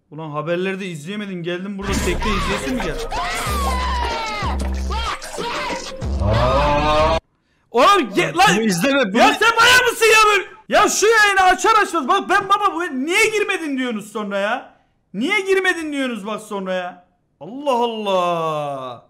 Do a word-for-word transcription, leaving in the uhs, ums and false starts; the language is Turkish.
Ulan haberleri de izleyemedin, geldin burada tekte izleyesin mi gel? Oğlum ge- lan izleme bunu. Ya sen bayağı mısın ya böyle? Ya şu yayını açar açmaz bak ben baba bu niye girmedin diyorsunuz sonra ya? Niye girmedin diyorsunuz bak sonra ya? Allah Allah.